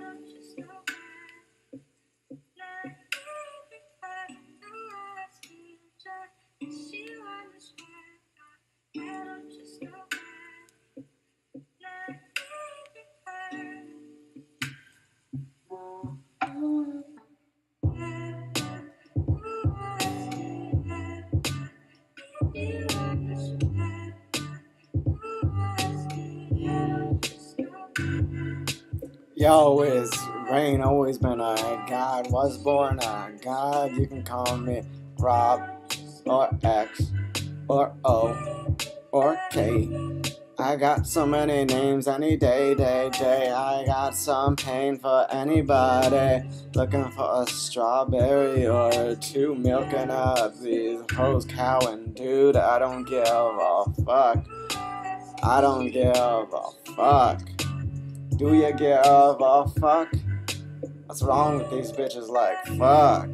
Yo, is Rain always been a god? Was born a god. You can call me Rob or X or O or K. I got so many names any day. I got some pain for anybody looking for a strawberry or two, milking up these hoes cowing. Dude, I don't give a fuck. I don't give a fuck. Do you give a fuck? What's wrong with these bitches like fuck?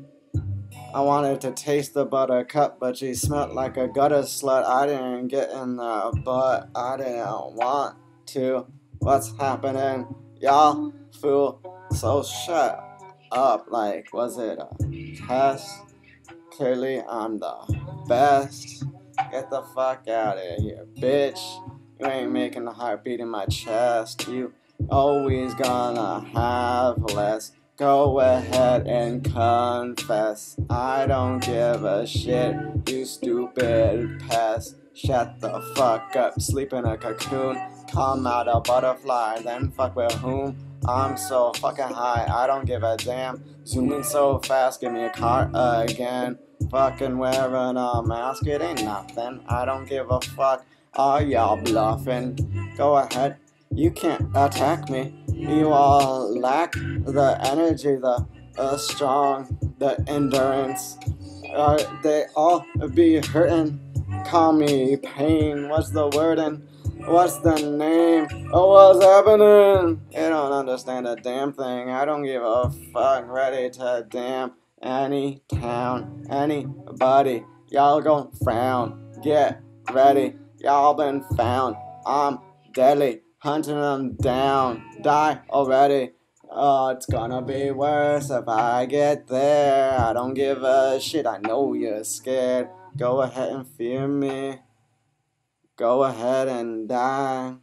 I wanted to taste the buttercup, but she smelled like a gutter slut. I didn't get in there, but I didn't want to. What's happening? Y'all fool, so shut up. Like, was it a test? Clearly I'm the best. Get the fuck out of here, bitch. You ain't making the heartbeat in my chest. You always gonna have less. Go ahead and confess. I don't give a shit, you stupid pest. Shut the fuck up, sleep in a cocoon. Come out a butterfly, then fuck with whom? I'm so fucking high, I don't give a damn. Zooming so fast, give me a car again. Fucking wearing a mask, it ain't nothing. I don't give a fuck. Are y'all bluffing? Go ahead, you can't attack me. You all lack the energy, the strong, the endurance. They all be hurting. Call me pain. What's the wording? What's the name? Oh, what's happening? You don't understand a damn thing. I don't give a fuck. Ready to damn any town, anybody. Y'all gon' frown. Get ready. Y'all been found. I'm deadly. Hunting them down. Die already. Oh, it's gonna be worse if I get there. I don't give a shit. I know you're scared. Go ahead and fear me. Go ahead and die.